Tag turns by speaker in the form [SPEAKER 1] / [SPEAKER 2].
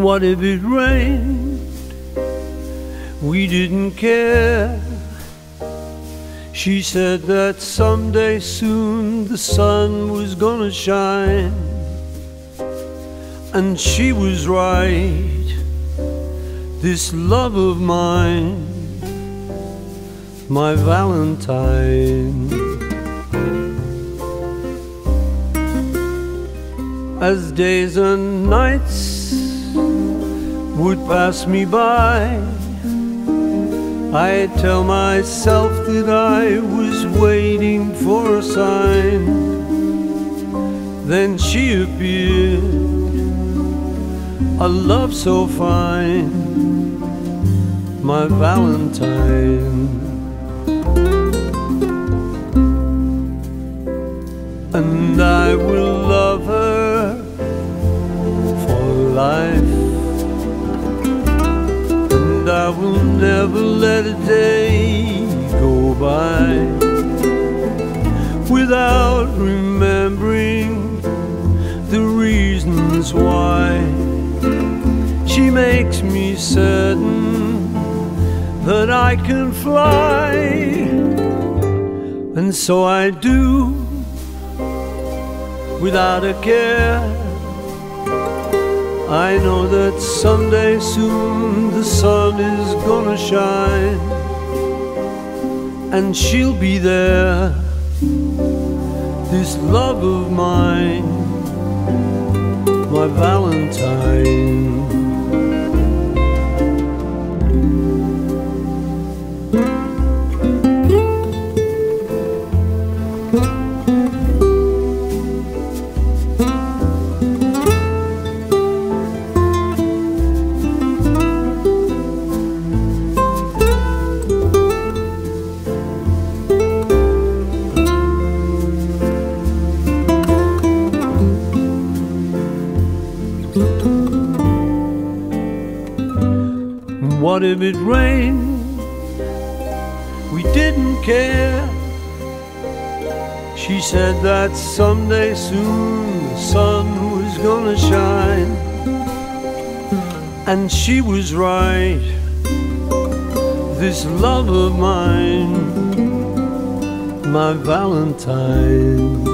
[SPEAKER 1] What if it rained? We didn't care. She said that someday soon the sun was gonna shine, and she was right. This love of mine, my Valentine. As days and nights would pass me by, I'd tell myself that I was waiting for a sign. Then she appeared, a love so fine, my Valentine. And I will love her for life, and I will never let a day go by without remembering the reasons why. She makes me certain that I can fly, and so I do, without a care. I know that someday soon the sun is gonna shine, and she'll be there. This love of mine, my Valentine. What if it rained? We didn't care. She said that someday soon the sun was gonna shine, and she was right. This love of mine, my Valentine.